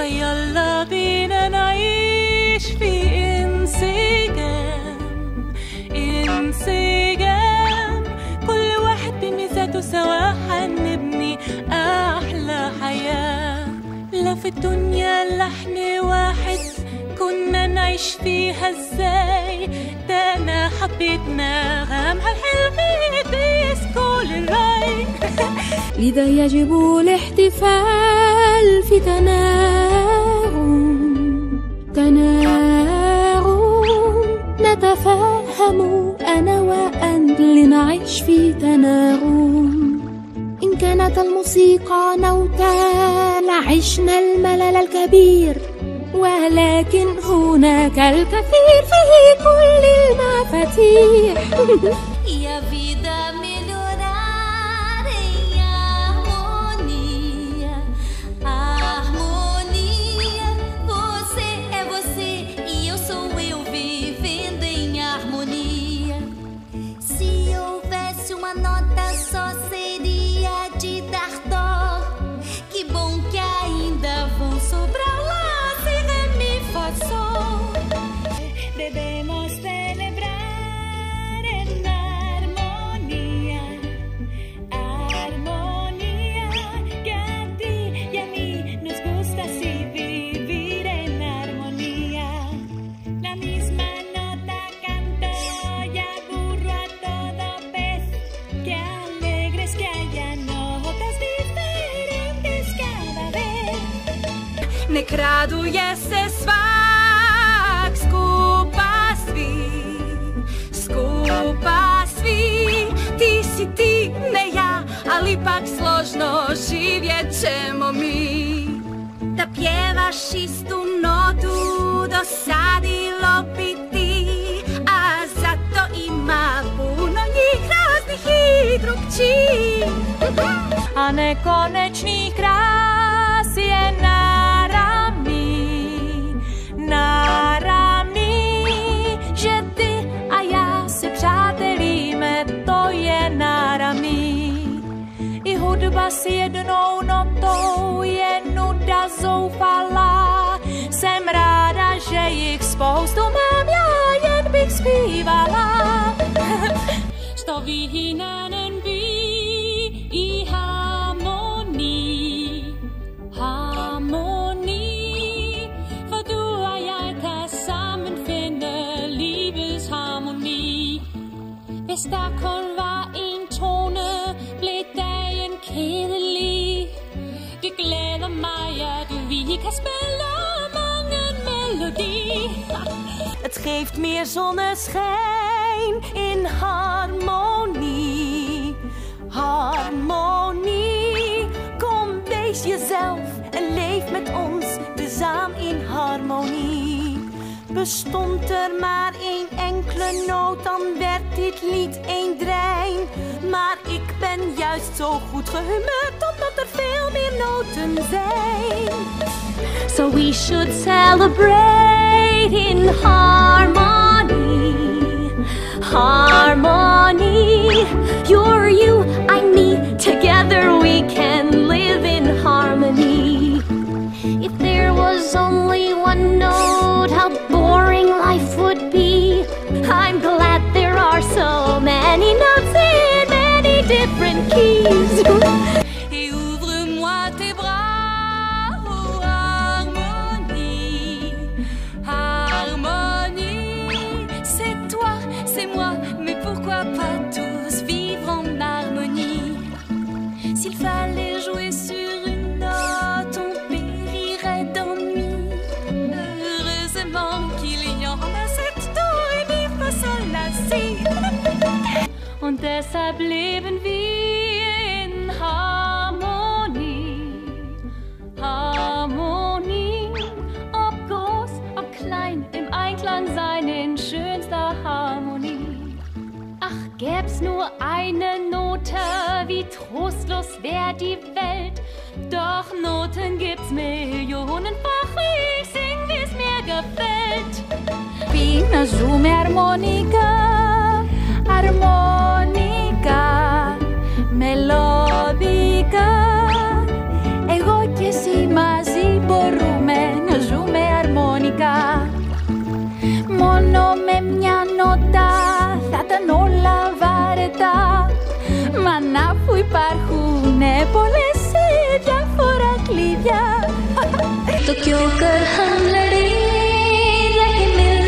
فيلا بينا نعيش في انسجام كل واحد بميزاته سوا حنبني أحلى حياة. لو في الدنيا لحن واحد كنا نعيش فيها ازاي؟ ده أنا حبيت نغم هالحلم يديس كل الراي. لذا يجب الاحتفال في تناغم نتفاهم أنا وأنت لنعيش في تناغم. إن كانت الموسيقى نوتا لعشنا الملل الكبير، ولكن هناك الكثير فيه كل المفاتيح. يا vida melhorar em harmonia, harmonia. Você é você e eu sou eu vivendo em harmonia. Se houvesse uma nota só seria de dar dó. Que bom que ainda vão sobrar lá si, ré, mi, fá, sol. Devemos celebrar en armonía, armonía. Que a ti y a mí nos gusta así vivir en armonía. La misma nota canto y aburro a todo pez. Qué alegres que haya notas diferentes cada vez. Nek raduje se svak skupa svi, ti si ti, ne ja, ali pak složno živjet ćemo mi. Da pjevaš istu notu dosadilo bi ti, a zato ima puno njih raznih i drugčijih. A nekonečný krás je náramný, že ty a já se přátelíme, to je náramný. I hudba s jednou notou je nuda zoufalá, jsem ráda, že jich spoustu mám, já jen bych zpívala. Sto vyhýnanen by i harmoni, harmoni. For du og jeg kan sammen finde livets harmoni. Hvis der kun var en tone, blev dagen kedelig. Det glæder mig, at vi kan spille mange melodi. Het geeft meer zonneschijn in harmonie, harmonie. Kom, wees jezelf en leef met ons tezamen in harmonie. Bestond er maar één enkele noot, dan werd dit lied één drein. Maar ik ben juist zo goed gehumeurd, omdat er veel meer noten zijn. So we should celebrate in harmony, harmony. You're you, I'm me, together we can live in harmony. If there was only one note, how boring life would be. I'm glad there are so many notes in many different keys. Et ouvre-moi tes bras, oh harmonie, harmonie. C'est toi, c'est moi, mais pourquoi pas tous vivre en harmonie? S'il fallait jouer sur une note, on périrait d'ennui. Heureusement qu'il y en a sept, do, ré, mi, fa, sol, la, si. Und deshalb leben wir in Harmonie, Harmonie. Ob groß, ob klein, im Einklang sein in schönster Harmonie. Ach, gäb's nur eine Note, wie trostlos wär die Welt. Doch Noten gibt's millionenfach, ich sing, wie's mir gefällt. Πίνα ζούμε αρμονικά, αρμονικά, μελωδικά. Εγώ και εσύ μαζί μπορούμε Μα να που υπάρχουνε πολλές διάφορα κλειδιά. तो क्यों कर हम लड़े रहे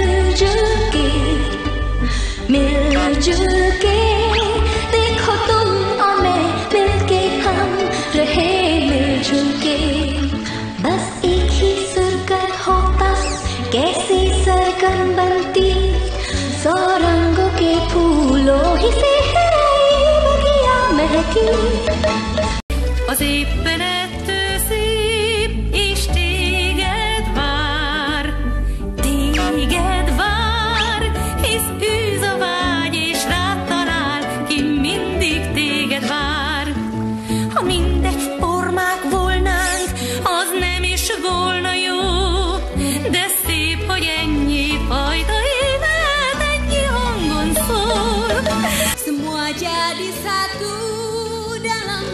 मिलजुल के देखो तुम और मैं मिलके हम रहे मिलजुल के बस एक ही सुरकर होता कैसे सरगम बनती सौ रंगों के फूलों ही से है बगिया महकी Az éppen ettől szép, és téged vár, hisz űz a vágy, és rád talál, ki mindig téged vár. Ha mindegy formák volnánk, az nem is volna jó, de szép, hogy ennyi fajta élet, ennyi hangon szól. Semua jadi satu dalam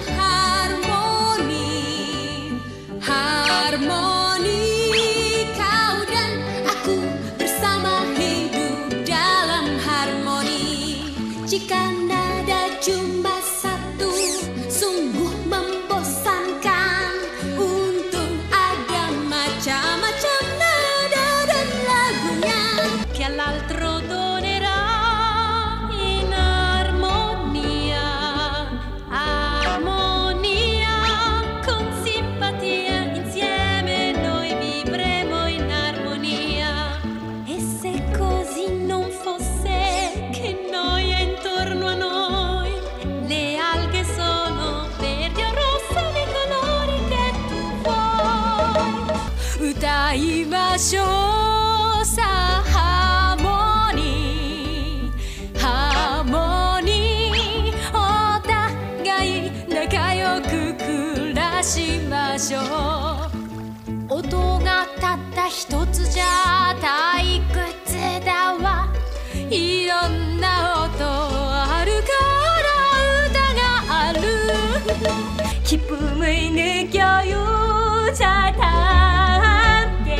harmoni kau dan aku bersama hidup dalam harmoni jika nada cuma satu sungguh membosankan untung ada macam-macam nada dan lagunya che all'altro donerà in armonia con simpatia insieme noi vivremo in armonia e se così non fosse che noi e intorno a noi le alghe sono verdi o rosse dei colori che tu vuoi utaimashou sa harmonyお互い仲良く暮らしましょう音がたった一つじゃ退屈だわいろんな音あるから歌がある 기쁨을 느껴요 자 다 함께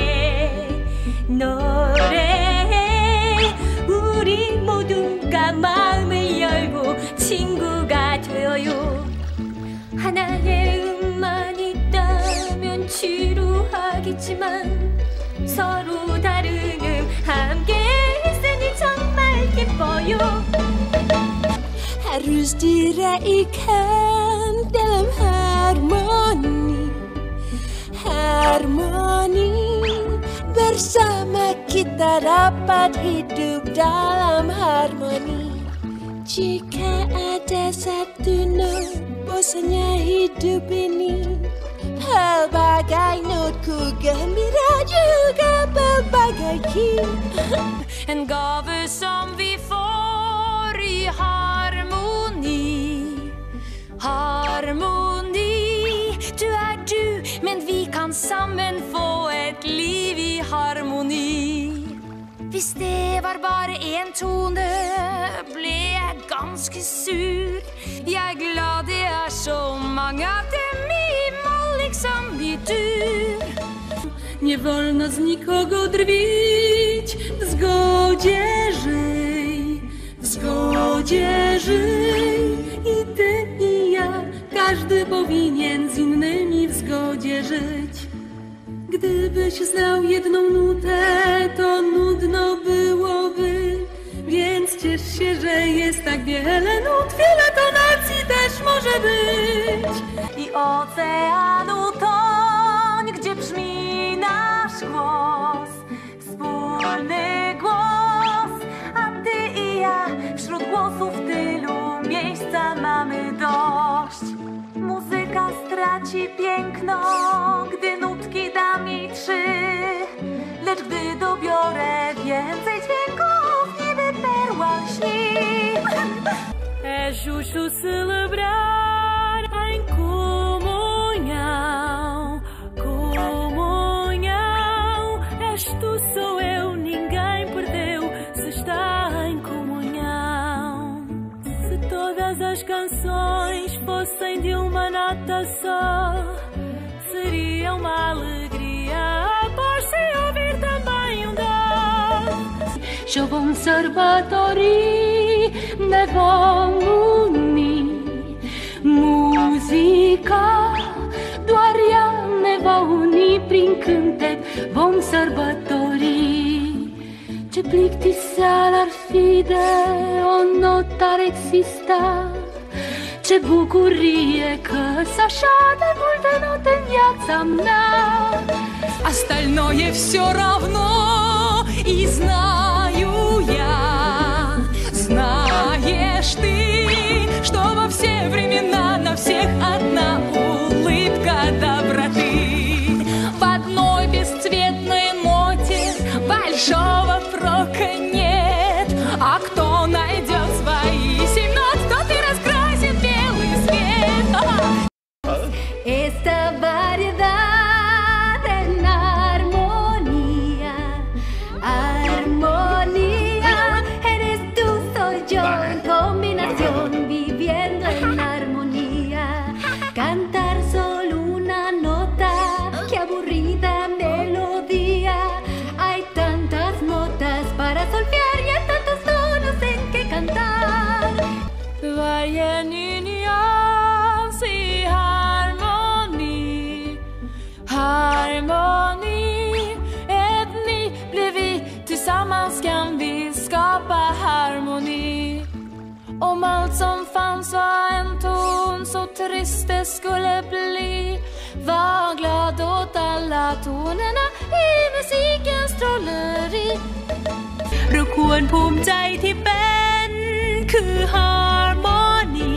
노래해 우리 모두가 마음을 열고 친구가 되어요 하나의 음만 있다면 지루하겠지만 서로 다른 함께 있으니 정말 기뻐요 harus diraihkan dalam harmoni bersama kita dapat hidup dalam harmoni jika ada satu not bosannya hidup ini pelbagai notku gembira juga pelbagai key En gave som vi får i harmoni du är du, men vi kan sammen få ett liv i harmoni Hvis det var bare en tone ble jeg ganske sur Jeg er glad det er så mange av dem i moll liksom i dur Nie wolno z nikogo drwić w zgodzie żyj I ty i ja każdy powinien z innymi w zgodzie żyć Gdybyś znał jedną nutę, to nudno byłoby Więc ciesz się, że jest tak wiele nut Wiele tonacji też może być I oceanu toń, gdzie brzmi nasz głos Wspólny głos, a ty i ja Wśród głosów tylu miejsca mamy dość Muzyka straci piękno, gdy nutki dam jej 3 Lecz gdy dobiorę więcej dźwięków, niby perła lśni É justo celebrar em comunhão És tu, sou eu, ninguém perdeu se está em comunhão Se todas as canções fossem de uma nota só Seria uma alegria após se ouvir também dó Show serbatori devamuni muzica, doar ea ne va uni prin cântec, vom sărbători. Ce plictiseală ar fi de o notă ar exista, ce bucurie că-s așa de multe note în viața mea. Остальное все равно, и знаю я, знаешь ты, что во все времена на всех одна улыбка доброты. В одной бесцветной ноте большого прока нет, а кто найдет свои 7 нот, тот и раскрасит белый свет. Esta variedad en armonía, armonía, eres tú, soy yo, en combinación, viviendo en armonía. Cantar solo una nota, qué aburrida melodía. Hay tantas notas para solfear y hay tantos tonos en que cantar. Varje ny nyans i harmoni, harmoni. Ett ni blir vi, tillsammans kan vi skapa harmoni. Om allt som fanns var en ton, så trist det skulle bli. Var glad åt alla tonerna i musikens trolleri. เราควรภูมิใจที่เป็นคือ harmony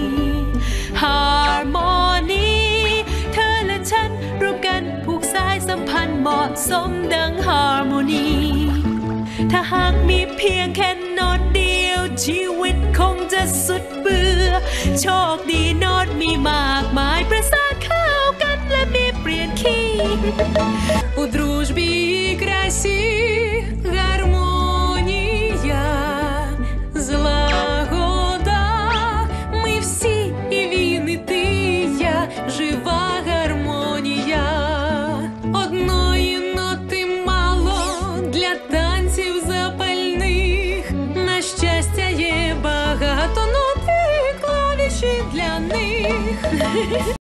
harmony เธอและฉันรวมกันผูกสายสัมพันธ์เหมาะสมดัง harmony ถ้าหากมีเพียงแค่โน้ตเดียวชีวิตคงจะสุดเบื่อโชคดีโน้ตมีมากมายประสานเข้ากันและมีเปลี่ยนคีย์ У дружбе и красе гармония, злагода. Мы все и він, і ти, і я, жива гармонія. Одної ноти мало для танців запальних. На щастя є багато нот і клавіші для них.